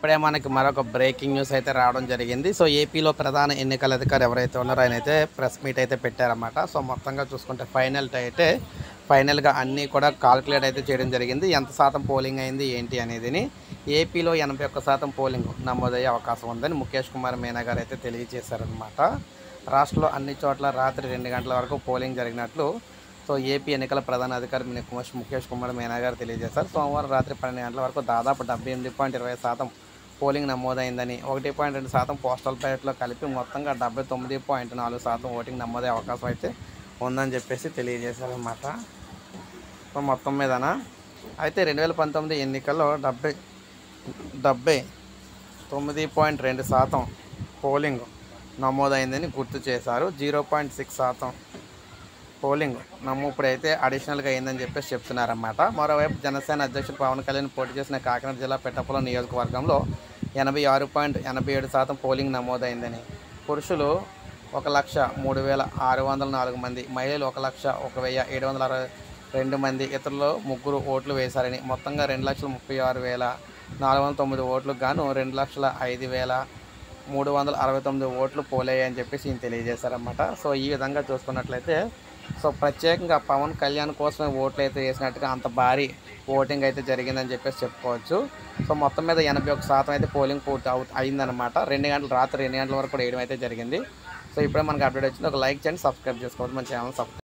ఇప్పుడే మనకి మరొక బ్రేకింగ్ న్యూస్ అయితే రావడం జరిగింది. సో ఏపీలో ప్రధాన ఎన్నికల అధికారి ఎవరైతే ఉన్నారో ఆయన అయితే ప్రెస్ మీట్ అయితే పెట్టారన్నమాట. సో మొత్తంగా చూసుకుంటే ఫైనల్గా అన్నీ కూడా కాల్కులేట్ అయితే చేయడం జరిగింది. ఎంత శాతం పోలింగ్ అయింది ఏంటి అనేదిని. ఏపీలో 81% పోలింగ్ నమోదయ్యే అవకాశం ఉందని ముఖేష్ కుమార్ మీనా గారు అయితే తెలియజేశారనమాట. రాష్ట్రంలో అన్ని చోట్ల రాత్రి 2 గంటల వరకు పోలింగ్ జరిగినట్లు సో ఏపీ ఎన్నికల ప్రధాన అధికారి ముఖేష్ కుమార్ మీనా గారు తెలియజేశారు. సోమవారం రాత్రి 12 గంటల వరకు దాదాపు 78.20% పోలింగ్ నమోదైందని, 1.2% పోస్టల్ బ్యాలెట్లో కలిపి మొత్తంగా 79.4% ఓటింగ్ నమోదయ్యే అవకాశం అయితే ఉందని చెప్పేసి తెలియజేశారన్నమాట. సో మొత్తం మీదన అయితే 2019 ఎన్నికల్లో 79.2% పోలింగ్ నమోదైందని గుర్తు చేశారు. 0.6% పోలింగ్ ఇప్పుడైతే అడిషనల్గా అయిందని చెప్పేసి చెప్తున్నారన్నమాట. మరోవైపు జనసేన అధ్యక్షుడు పవన్ కళ్యాణ్ పోటీ చేసిన కాకినాడ జిల్లా పిఠాపురం నియోజకవర్గంలో 86.87% పోలింగ్ నమోదైందని, పురుషులు 1,03,604 మంది, మహిళలు 1,01,762 మంది, ఇతరులు 3 ఓట్లు వేశారని, మొత్తంగా 2,36,409 ఓట్లకు గాను 2,05,369 ఓట్లు పోలయ్యాయని చెప్పేసి ఈయన తెలియజేశారన్నమాట. సో ఈ విధంగా చూసుకున్నట్లయితే సో ప్రత్యేకంగా పవన్ కళ్యాణ్ కోసమే ఓట్లు అయితే వేసినట్టుగా అంత భారీ ఓటింగ్ అయితే జరిగిందని చెప్పేసి చెప్పుకోవచ్చు. సో మొత్తం మీద 81% అయితే పోలింగ్ అయిందనమాట. రాత్రి 2 గంటల వరకు కూడా వేయడం అయితే జరిగింది. సో ఇప్పుడే మనకు అప్డేట్ వచ్చింది. ఒక లైక్ చేయండి, సబ్స్క్రైబ్ చేసుకోవచ్చు, మన ఛానల్ సబ్స్క్రైబ్